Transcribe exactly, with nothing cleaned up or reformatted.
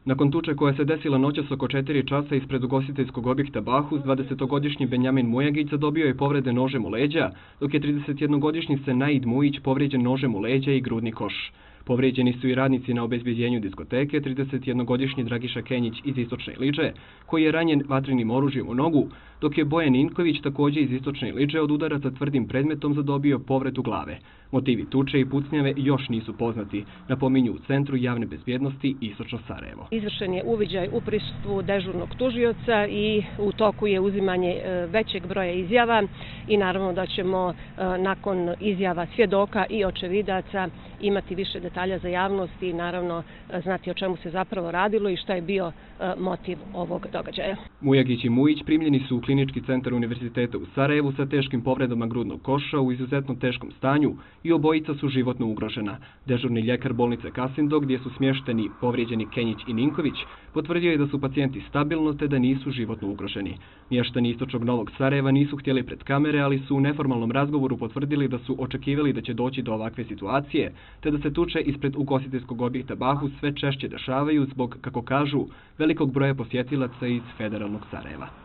Nakon tuče koja se desila noćas oko četiri časa ispred ugostiteljskog objekta Bahus, dvadesetogodišnji Benjamin Mujagić zadobio je povrede nožem u leđa, dok je tridesetjednogodišnji Senaid Mujić povrijeđen nožem u leđa i grudni koš. Povrijeđeni su i radnici na obezbjeđenju diskoteke, tridesetjednogodišnji Dragiša Kenjić iz Istočne Iliče, koji je ranjen vatrenim oružjem u nogu, dok je Bojan Ninković također iz Istočne Iliče od udaraca tvrdim predmetom zadobio povredu glave. Motivi tuče i pucnjave još nisu poznati, napominju u Centru javne bezbjednosti Istočno Sarajevo. Izvršen je uviđaj u prisustvu dežurnog tužioca i u toku je uzimanje većeg broja izjava i naravno da ćemo nakon izjava svjedoka i očevidaca imati više detalja za javnost i naravno znati o čemu se zapravo radilo i šta je bio motiv ovog događaja. Mujagić i Mujić primljeni su u Klinički centar Univerziteta u Sarajevu sa teškim povredama grudnog koša u izuzetno teškom stanju i obojica su životno ugrožena. Dežurni ljekar bolnice Kasindo, gdje su smješteni povrijeđeni Kenjić i Ninković, potvrdio je da su pacijenti stabilno te da nisu životno ugroženi. Mještani Istočnog Novog Sarajeva nisu htjeli pred kamere, ali su u neformalnom razgovoru potvrdili da su očekivali da će doći do ovakve situacije, te da se tuče ispred ugostiteljskog objekta Bahus sve češće dešavaju zbog, kako kažu, velikog broja posjetilaca iz federalnog Sarajeva.